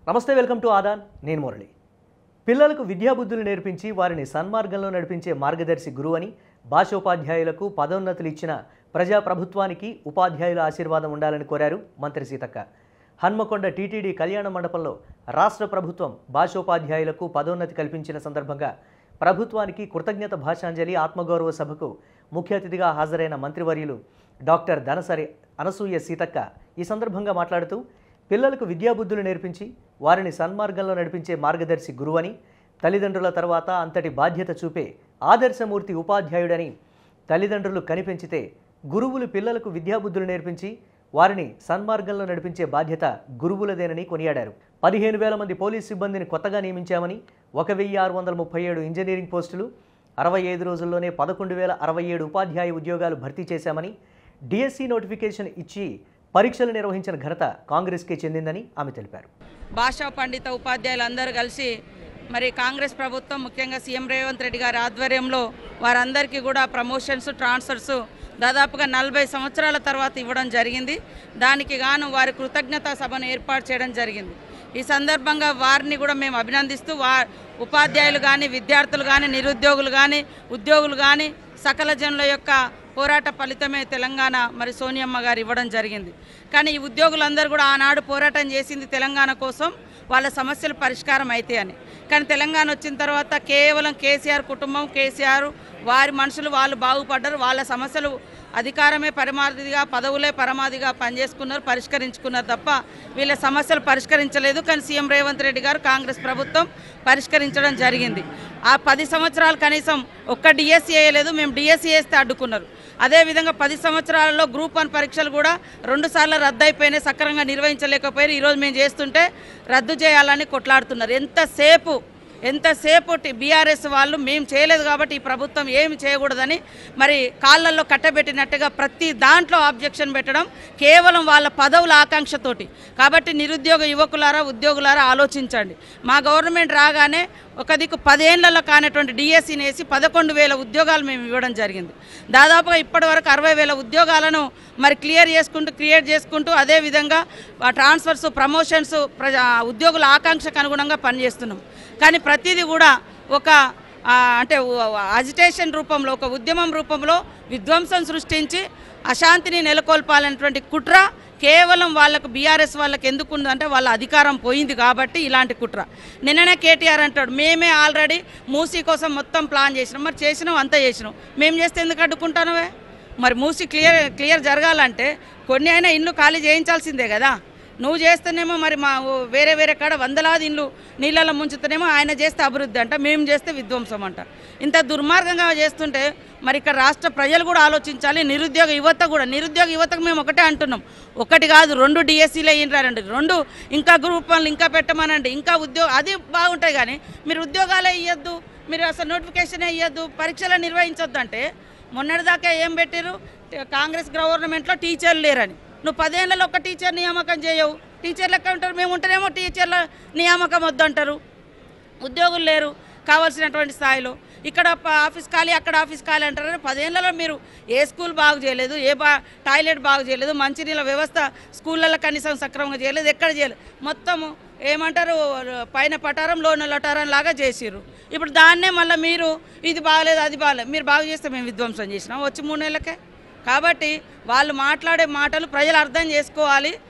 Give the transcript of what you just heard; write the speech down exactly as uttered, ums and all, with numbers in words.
నమస్తే, welcome to Aadan. నేను మురళి. పిల్లలకు విద్యాబుద్ధులు నేర్పించి వారిని సన్మార్గంలో నడిపించే మార్గదర్శి గురువు అని, భాషోపాధ్యాయులకు పదోన్నతులు ఇచ్చిన ప్రజాప్రభుత్వానికి ఉపాధ్యాయుల ఆశీర్వాదం ఉండాలని కోరారు మంత్రి సీతక్క. హన్మకొండ టీటీడీ కళ్యాణ మండపంలో రాష్ట్ర ప్రభుత్వం భాషోపాధ్యాయులకు పదోన్నతి కల్పించిన సందర్భంగా ప్రభుత్వానికి కృతజ్ఞత భాషాంజలి ఆత్మగౌరవ సభకు ముఖ్య అతిథిగా హాజరైన మంత్రివర్యులు డాక్టర్ ధనసరి అనసూయ సీతక్క ఈ సందర్భంగా మాట్లాడుతూ, పిల్లలకు విద్యాబుద్ధులు నేర్పించి వారిని సన్మార్గంలో నడిపించే మార్గదర్శి గురువని, తల్లిదండ్రుల తర్వాత అంతటి బాధ్యత చూపే ఆదర్శమూర్తి ఉపాధ్యాయుడని, తల్లిదండ్రులు కనిపెంచితే గురువులు పిల్లలకు విద్యాబుద్ధులు నేర్పించి వారిని సన్మార్గంలో నడిపించే బాధ్యత గురువులదేనని కొనియాడారు. పదిహేను వేల మంది పోలీస్ సిబ్బందిని కొత్తగా నియమించామని, ఒక వెయ్యి ఆరు వందల ముప్పై ఏడు ఇంజనీరింగ్ పోస్టులు, అరవై ఐదు రోజుల్లోనే పదకొండు వేల అరవై ఏడు ఉపాధ్యాయ ఉద్యోగాలు భర్తీ చేశామని, డిఎస్సి నోటిఫికేషన్ ఇచ్చి పరీక్షలు నిర్వహించిన ఘనత కాంగ్రెస్కే చెందిందని ఆమె తెలిపారు. భాషా పండిత ఉపాధ్యాయులందరూ కలిసి మరి కాంగ్రెస్ ప్రభుత్వం ముఖ్యంగా సీఎం రేవంత్ రెడ్డి గారి ఆధ్వర్యంలో వారందరికీ కూడా ప్రమోషన్స్, ట్రాన్స్ఫర్స్ దాదాపుగా నలభై సంవత్సరాల తర్వాత ఇవ్వడం జరిగింది. దానికి గాను వారి కృతజ్ఞతా సభను ఏర్పాటు చేయడం జరిగింది. ఈ సందర్భంగా వారిని కూడా మేము అభినందిస్తూ, వా ఉపాధ్యాయులు కానీ, విద్యార్థులు కానీ, నిరుద్యోగులు కానీ, ఉద్యోగులు కానీ సకల జనుల యొక్క పోరాట ఫలితమే తెలంగాణ మరి సోనియమ్మ గారు ఇవ్వడం జరిగింది. కానీ ఈ ఉద్యోగులందరూ కూడా ఆనాడు పోరాటం చేసింది తెలంగాణ కోసం, వాళ్ళ సమస్యలు పరిష్కారం అయితే అని. కానీ తెలంగాణ వచ్చిన తర్వాత కేవలం కేసీఆర్ కుటుంబం, కేసీఆర్ వారి మనుషులు వాళ్ళు బాగుపడ్డారు. వాళ్ళ సమస్యలు అధికారమే పరమాధిగా, పదవులే పరమాధిగా పనిచేసుకున్నారు, పరిష్కరించుకున్నారు తప్ప వీళ్ళ సమస్యలు పరిష్కరించలేదు. కానీ సీఎం రేవంత్ రెడ్డి గారు, కాంగ్రెస్ ప్రభుత్వం పరిష్కరించడం జరిగింది. ఆ పది సంవత్సరాలు కనీసం ఒక్క డిఎస్సీ వేయలేదు, మేము డిఎస్సీ వేస్తే అడ్డుకున్నారు. అదేవిధంగా పది సంవత్సరాలలో గ్రూప్ వన్ పరీక్షలు కూడా రెండు సార్లు రద్దు అయిపోయినాయి, సక్రమంగా నిర్వహించలేకపోయారు. ఈరోజు మేము చేస్తుంటే రద్దు చేయాలని కొట్లాడుతున్నారు. ఎంతసేపు ఎంతసేపు బీఆర్ఎస్ వాళ్ళు మేము చేయలేదు కాబట్టి ఈ ప్రభుత్వం ఏమి చేయకూడదని మరి కాళ్ళల్లో కట్టబెట్టినట్టుగా ప్రతి దాంట్లో ఆబ్జెక్షన్ పెట్టడం కేవలం వాళ్ళ పదవుల ఆకాంక్షతోటి. కాబట్టి నిరుద్యోగ యువకులారా, ఉద్యోగులారా ఆలోచించండి. మా గవర్నమెంట్ రాగానే ఒక దిక్కు పదేళ్లలో కానటువంటి డిఎస్సీని వేసి పదకొండు వేల ఉద్యోగాలు మేము ఇవ్వడం జరిగింది. దాదాపుగా ఇప్పటి వరకు అరవై వేల ఉద్యోగాలను మరి క్లియర్ చేసుకుంటూ క్రియేట్ చేసుకుంటూ అదేవిధంగా ట్రాన్స్ఫర్స్, ప్రమోషన్స్ ప్రజా ఉద్యోగుల ఆకాంక్షకు అనుగుణంగా పనిచేస్తున్నాం. కానీ ప్రతిదీ కూడా ఒక అంటే అజిటేషన్ రూపంలో, ఒక ఉద్యమం రూపంలో విధ్వంసం సృష్టించి అశాంతిని నెలకొల్పాలనేటువంటి కుట్ర కేవలం వాళ్ళకు బీఆర్ఎస్ వాళ్ళకి ఎందుకు ఉందంటే వాళ్ళ అధికారం పోయింది కాబట్టి ఇలాంటి కుట్ర. నిన్ననే కేటీఆర్ అంటాడు, మేమే ఆల్రెడీ మూసీ కోసం మొత్తం ప్లాన్ చేసినాం. మరి చేసినాం, అంతా చేసినాం, మేము చేస్తే ఎందుకు అడ్డుకుంటానవే? మరి మూసీ క్లియర్ క్లియర్ జరగాలంటే కొన్ని అయినా ఇల్లు ఖాళీ చేయించాల్సిందే కదా. నువ్వు చేస్తేనేమో మరి మా వేరే వేరే కాడ వందలాది ఇల్లు నీళ్ళలో ముంచుతేనేమో ఆయన చేస్తే అభివృద్ధి అంట, మేము చేస్తే విధ్వంసం అంట. ఇంత దుర్మార్గంగా చేస్తుంటే మరి ఇక్కడ రాష్ట్ర ప్రజలు కూడా ఆలోచించాలి. నిరుద్యోగ యువత కూడా, నిరుద్యోగ యువతకు మేము ఒకటే అంటున్నాం, ఒకటి కాదు రెండు డిఎస్సీలు అయ్యిండ్రండి, రెండు ఇంకా గ్రూప్ వన్లు ఇంకా పెట్టమనండి, ఇంకా ఉద్యోగం అది బాగుంటాయి. కానీ మీరు ఉద్యోగాలే ఇవ్వద్దు, మీరు అసలు నోటిఫికేషనే ఇవ్వద్దు, పరీక్షలు నిర్వహించొద్దు అంటే మొన్నటిదాకా ఏం పెట్టారు? కాంగ్రెస్ గవర్నమెంట్లో టీచర్లు లేరని. నువ్వు పదేళ్లలో ఒక టీచర్ నియామకం చేయవు, టీచర్లు ఎక్కడ ఉంటారు? మేము ఉంటేనేమో టీచర్ల నియామకం వద్దంటారు. ఉద్యోగులు లేరు కావాల్సినటువంటి స్థాయిలో, ఇక్కడ ఆఫీస్ ఖాళీ, అక్కడ ఆఫీస్ ఖాళీ అంటారు. పదేళ్లలో మీరు ఏ స్కూల్ బాగు చేయలేదు, ఏ బా టాయిలెట్ బాగు చేయలేదు, మంచినీళ్ళ వ్యవస్థ స్కూళ్ళల్లో కనీసం సక్రమంగా చేయలేదు, ఎక్కడ చేయలేదు. మొత్తము ఏమంటారు, పైన పటారం లోన లటారం లాగా చేసిర్రు. ఇప్పుడు దాన్నే మళ్ళీ మీరు ఇది బాగలేదు, అది బాగలేదు, మీరు బాగు చేస్తే మేము విధ్వంసం చేసినాం వచ్చి మూడు నెలలకే. కాబట్టి వాళ్ళు మాట్లాడే మాటలు ప్రజలు అర్థం చేసుకోవాలి.